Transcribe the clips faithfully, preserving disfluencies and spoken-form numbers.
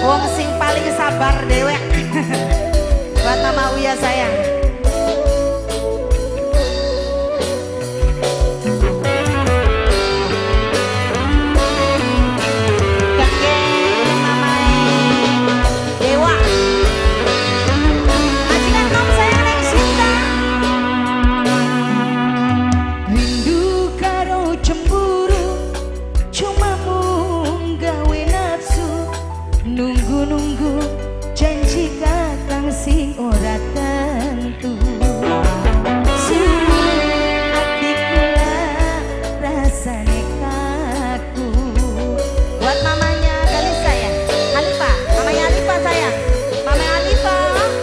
Wong sing paling sabar dewek. Buat Mama Uya sayang. Nunggu-nunggu janji kakang sing ora tentu. Suruh ati kula rasane kaku. Buat mamanya Galisa ya, Alifa, mamanya Alifa sayang, mama Alifa.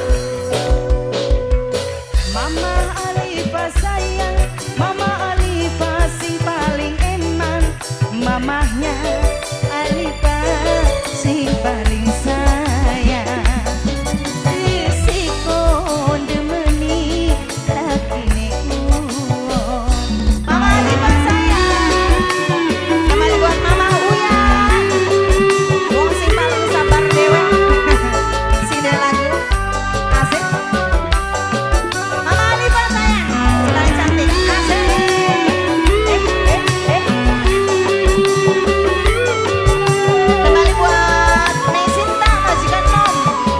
Mama Alifa sayang, Mama Alifa sing paling eman. Mamahnya Alifa sing paling sayang. Risiko demeni lakine uwon. Mama Alifa sayang, kembali buat Mama Uya. Wong sing paling sabar dewek. Sini lagu asik. Mama Alifa sayang, paling cantik asik. Eh, eh, eh. Kembali buat Neng Sinta, majikan Nom.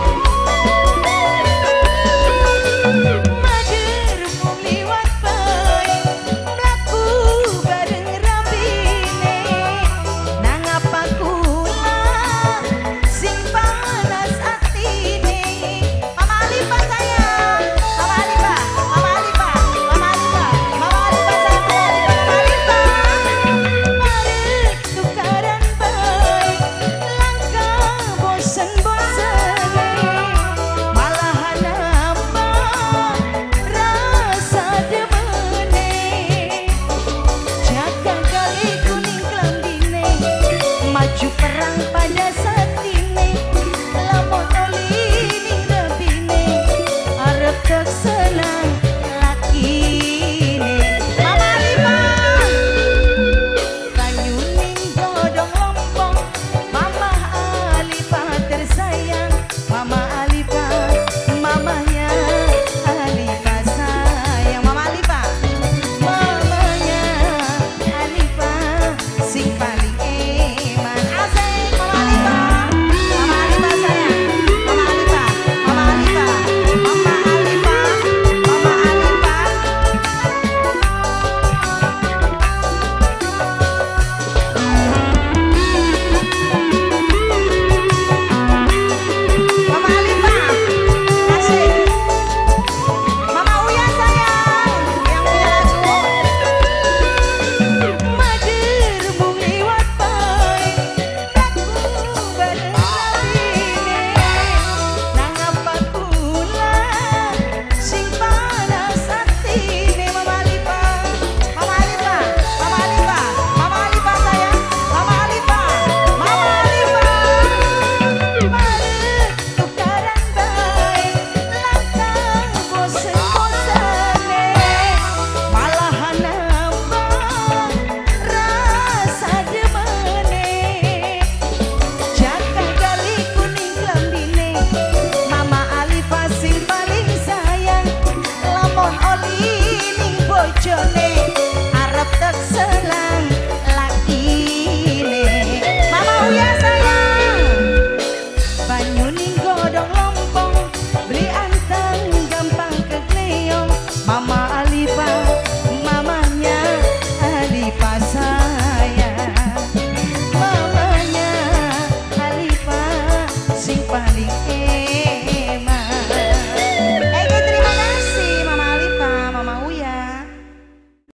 Mager mung liwat bae, mlaku bareng rabine. Nang apa kula sing panas atine. Mama Alifa sayang, Mama Alifa, Mama Alifa, Mama Alifa, Mama Alifa sayang, Mama Alifa. Mari tukaran bae, langkah bosen-bosene. Malahan nambah rasa demene. Jaga kali kuning klambine, maju perang pada